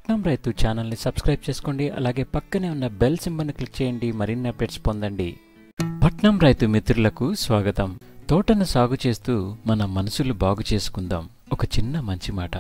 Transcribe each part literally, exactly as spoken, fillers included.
పట్నం రైతు ఛానల్ని సబ్స్క్రైబ్ చేసుకోండి. అలాగే పక్కనే ఉన్న బెల్ సింబల్ని క్లిక్ చేయండి. మరిన్ని అప్డేట్స్ పొందండి. పట్నం రైతు మిత్రులకు స్వాగతం. తోటను సాగు చేస్తూ మన మనసులు బాగు చేసుకుందాం. ఒక చిన్న మంచి మాట.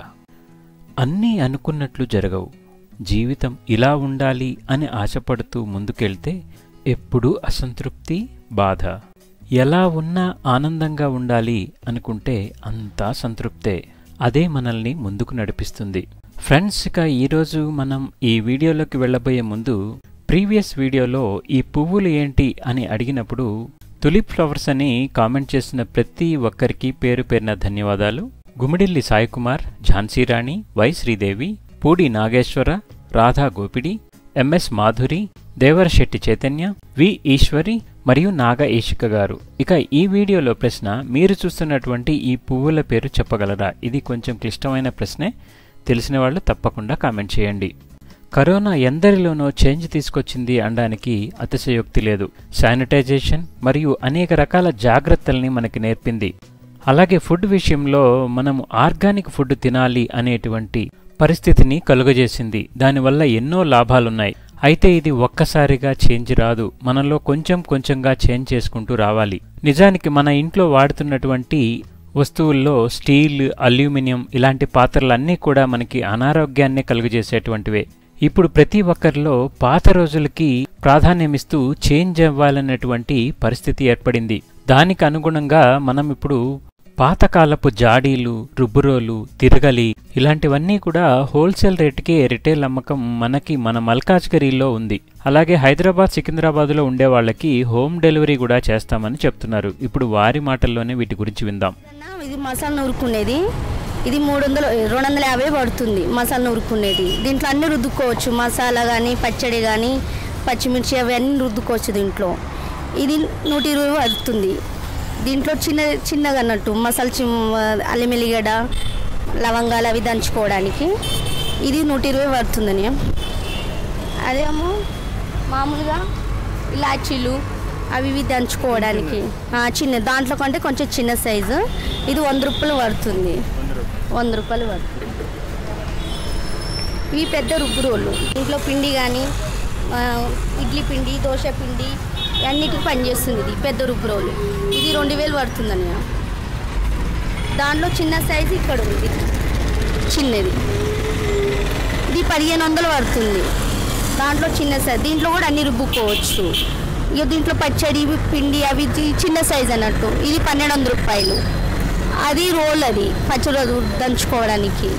అన్నీ అనుకున్నట్లు జరగవు. జీవితం ఇలా ఉండాలి అని ఆశపడుతూ ముందుకెళ్తే ఎప్పుడూ అసంతృప్తి, బాధ. ఎలా ఉన్నా ఆనందంగా ఉండాలి అనుకుంటే అంతా సంతృప్తే. అదే మనల్ని ముందుకు నడిపిస్తుంది. ఫ్రెండ్స్, ఇక ఈరోజు మనం ఈ వీడియోలోకి వెళ్ళబోయే ముందు ప్రీవియస్ వీడియోలో ఈ పువ్వులు ఏంటి అని అడిగినప్పుడు తులిప్ ఫ్లవర్స్ అని కామెంట్ చేసిన ప్రతి ఒక్కరికి పేరు పేరున ధన్యవాదాలు. Gumidilli Saikumar, Jhansirani, Y Sridevi, Pudi Nageswara, Radha Gopidi, MS Madhuri, Devarasetty Chaitanya, V Eswari మరియు నాగ ఈషిక గారు. ఇక ఈ వీడియోలో ప్రశ్న, మీరు చూస్తున్నటువంటి ఈ పువ్వుల పేరు చెప్పగలరా? ఇది కొంచెం క్లిష్టమైన ప్రశ్నే. తెలిసిన వాళ్ళు తప్పకుండా కామెంట్ చేయండి. కరోనా ఎందరిలోనో చేంజ్ తీసుకొచ్చింది అనడానికి అతిశయోక్తి లేదు. శానిటైజేషన్ మరియు అనేక రకాల జాగ్రత్తల్ని మనకి నేర్పింది. అలాగే ఫుడ్ విషయంలో మనం ఆర్గానిక్ ఫుడ్ తినాలి అనేటువంటి పరిస్థితిని కలుగజేసింది. దానివల్ల ఎన్నో లాభాలున్నాయి. అయితే ఇది ఒక్కసారిగా చేంజ్ రాదు. మనలో కొంచెం కొంచెంగా చేంజ్ చేసుకుంటూ రావాలి. నిజానికి మన ఇంట్లో వాడుతున్నటువంటి వస్తువుల్లో స్టీల్, అల్యూమినియం ఇలాంటి పాత్రలన్నీ కూడా మనకి అనారోగ్యాన్ని కలుగజేసేటువంటివే. ఇప్పుడు ప్రతి ఒక్కరిలో పాత రోజులకి ప్రాధాన్యమిస్తూ చేంజ్ అవ్వాలన్నటువంటి పరిస్థితి ఏర్పడింది. దానికి అనుగుణంగా మనం ఇప్పుడు పాతకాలపు జాడీలు, రుబ్బురోలు, తిరగలి ఇలాంటివన్నీ కూడా హోల్సేల్ రేటుకే రిటైల్ అమ్మకం మనకి మన మల్కాజ్గిరిలో ఉంది. అలాగే హైదరాబాద్, సికింద్రాబాద్లో ఉండే వాళ్ళకి హోమ్ డెలివరీ కూడా చేస్తామని చెప్తున్నారు. ఇప్పుడు వారి మాటల్లోనే వీటి గురించి విందాం. ఇది మసాలా నూరుకునేది. ఇది మూడు వందలు రెండు వందల యాభై పడుతుంది మసాలా నూరుకునేది. దీంట్లో అన్ని రుద్దుకోవచ్చు. మసాలా కానీ, పచ్చడి కానీ, పచ్చిమిర్చి అవన్నీ రుద్దుకోవచ్చు దీంట్లో. ఇది నూట ఇరవై పడుతుంది. దీంట్లో చిన్న చిన్నగా అన్నట్టు మసాలా చి అల్లం ఎల్లిగడ్డ, లవంగాలు అవి దంచుకోవడానికి ఇది నూట ఇరవై పడుతుందని. అదేమో మామూలుగా ఇలాచీలు అవి ఇవి దంచుకోవడానికి చిన్న దాంట్లో కంటే కొంచెం చిన్న సైజు. ఇది వంద రూపాయలు పడుతుంది. వంద రూపాయలు పడుతుంది. ఇవి పెద్ద రుబ్బు రోళ్ళు. ఇంట్లో పిండి కానీ, ఇడ్లీ పిండి, దోశ పిండి అన్నిటికి పనిచేస్తుంది. ఇది పెద్ద రుబ్బు రోలు. ఇది రెండు వేలు పడుతుందని. దాంట్లో చిన్న సైజు ఇక్కడ ఉంది, చిన్నది. ఇది పదిహేను వందలు పడుతుంది. దాంట్లో చిన్న సైజు. దీంట్లో కూడా అన్ని రుబ్బుకోవచ్చు. ఇక దీంట్లో పచ్చడి, పిండి అవి చిన్న సైజు అన్నట్టు. ఇది పన్నెండు వందల రూపాయలు. అది రోల్, అది పచ్చడి దంచుకోవడానికి.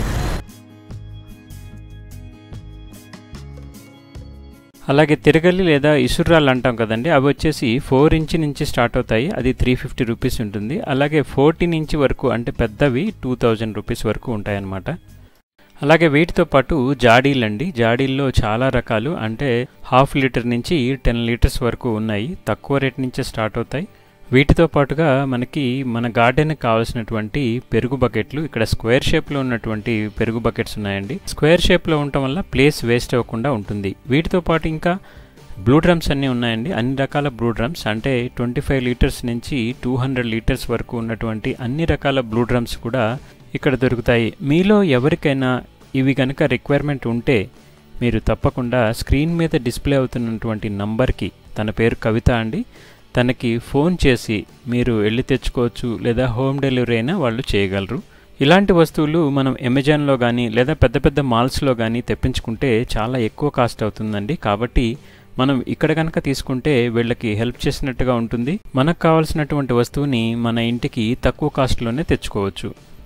అలాగే తిరగలి లేదా ఇసుర్రాలు అంటాం కదండి, అవి వచ్చేసి ఫోర్ ఇంచ్ నుంచి స్టార్ట్ అవుతాయి. అది త్రీ ఫిఫ్టీ రూపీస్ ఉంటుంది. అలాగే ఫోర్టీన్ ఇంచ్ వరకు అంటే పెద్దవి టూ థౌజండ్ రూపీస్ వరకు ఉంటాయన్నమాట. అలాగే వీటితో పాటు జాడీలండి. జాడీల్లో చాలా రకాలు, అంటే హాఫ్ లీటర్ నుంచి టెన్ లీటర్స్ వరకు ఉన్నాయి. తక్కువ రేట్ నుంచే స్టార్ట్ అవుతాయి. వీటితో పాటుగా మనకి మన గార్డెన్కి కావాల్సినటువంటి పెరుగు బకెట్లు, ఇక్కడ స్క్వేర్ షేప్లో ఉన్నటువంటి పెరుగు బకెట్స్ ఉన్నాయండి. స్క్వేర్ షేప్లో ఉండటం వల్ల ప్లేస్ వేస్ట్ అవ్వకుండా ఉంటుంది. వీటితో పాటు ఇంకా బ్లూ డ్రమ్స్ అన్నీ ఉన్నాయండి. అన్ని రకాల బ్లూ డ్రమ్స్, అంటే ట్వంటీ ఫైవ్ లీటర్స్ నుంచి టూ హండ్రెడ్ లీటర్స్ వరకు ఉన్నటువంటి అన్ని రకాల బ్లూ డ్రమ్స్ కూడా ఇక్కడ దొరుకుతాయి. మీలో ఎవరికైనా ఇవి కనుక రిక్వైర్మెంట్ ఉంటే మీరు తప్పకుండా స్క్రీన్ మీద డిస్ప్లే అవుతున్నటువంటి నంబర్కి, తన పేరు కవిత అండి, తనకి ఫోన్ చేసి మీరు వెళ్ళి తెచ్చుకోవచ్చు. లేదా హోమ్ డెలివరీ అయినా వాళ్ళు చేయగలరు. ఇలాంటి వస్తువులు మనం అమెజాన్లో కానీ లేదా పెద్ద పెద్ద మాల్స్లో కానీ తెప్పించుకుంటే చాలా ఎక్కువ కాస్ట్ అవుతుందండి. కాబట్టి మనం ఇక్కడ కనుక తీసుకుంటే వీళ్ళకి హెల్ప్ చేసినట్టుగా ఉంటుంది. మనకు కావాల్సినటువంటి వస్తువుని మన ఇంటికి తక్కువ కాస్ట్లోనే తెచ్చుకోవచ్చు.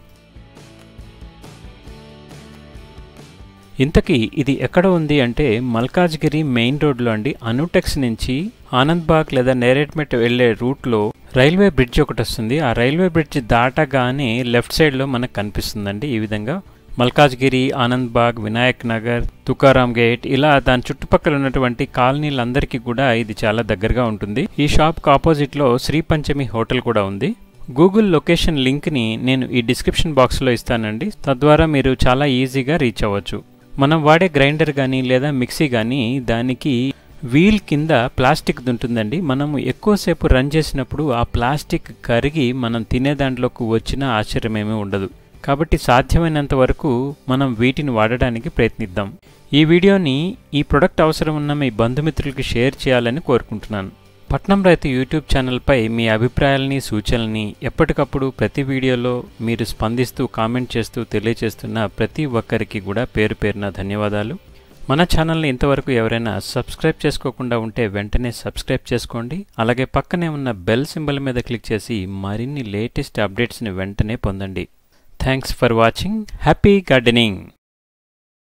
ఇంతకీ ఇది ఎక్కడ ఉంది అంటే మల్కాజ్గిరి మెయిన్ రోడ్లో అండి. అనుటెక్స్ నుంచి ఆనంద్బాగ్ లేదా నేరేడ్మెట్ వెళ్లే రూట్లో రైల్వే బ్రిడ్జ్ ఒకటి వస్తుంది. ఆ రైల్వే బ్రిడ్జ్ దాటగానే లెఫ్ట్ సైడ్లో మనకు కనిపిస్తుందండి. ఈ విధంగా మల్కాజ్గిరి, ఆనంద్బాగ్, వినాయక్ నగర్, తుకారాం గేట్ ఇలా దాని చుట్టుపక్కల ఉన్నటువంటి కాలనీలందరికీ కూడా ఇది చాలా దగ్గరగా ఉంటుంది. ఈ షాప్కి ఆపోజిట్లో శ్రీ పంచమి హోటల్ కూడా ఉంది. గూగుల్ లొకేషన్ లింక్ని నేను ఈ డిస్క్రిప్షన్ బాక్స్లో ఇస్తానండి. తద్వారా మీరు చాలా ఈజీగా రీచ్ అవ్వచ్చు. మనం వాడే గ్రైండర్ కానీ లేదా మిక్సీ కానీ దానికి వీల్ కింద ప్లాస్టిక్ ఉంటుందండి. మనము ఎక్కువసేపు రన్ చేసినప్పుడు ఆ ప్లాస్టిక్ కరిగి మనం తినే దాంట్లోకి వచ్చిన ఆశ్చర్యమేమీ ఉండదు. కాబట్టి సాధ్యమైనంత వరకు మనం వీటిని వాడడానికి ప్రయత్నిద్దాం. ఈ వీడియోని ఈ ప్రొడక్ట్ అవసరం ఉన్న మీ బంధుమిత్రులకి షేర్ చేయాలని కోరుకుంటున్నాను. పట్నం రైతు యూట్యూబ్ ఛానల్పై మీ అభిప్రాయాలని సూచనల్ని ఎప్పటికప్పుడు ప్రతి వీడియోలో మీరు స్పందిస్తూ కామెంట్ చేస్తూ తెలియజేస్తున్న ప్రతి ఒక్కరికి కూడా పేరు పేరున ధన్యవాదాలు. మన ఛానల్ని ఇంతవరకు ఎవరైనా సబ్స్క్రైబ్ చేసుకోకుండా ఉంటే వెంటనే సబ్స్క్రైబ్ చేసుకోండి. అలాగే పక్కనే ఉన్న బెల్ సింబల్ మీద క్లిక్ చేసి మరిన్ని లేటెస్ట్ అప్డేట్స్ని వెంటనే పొందండి. Thanks for watching. Happy gardening.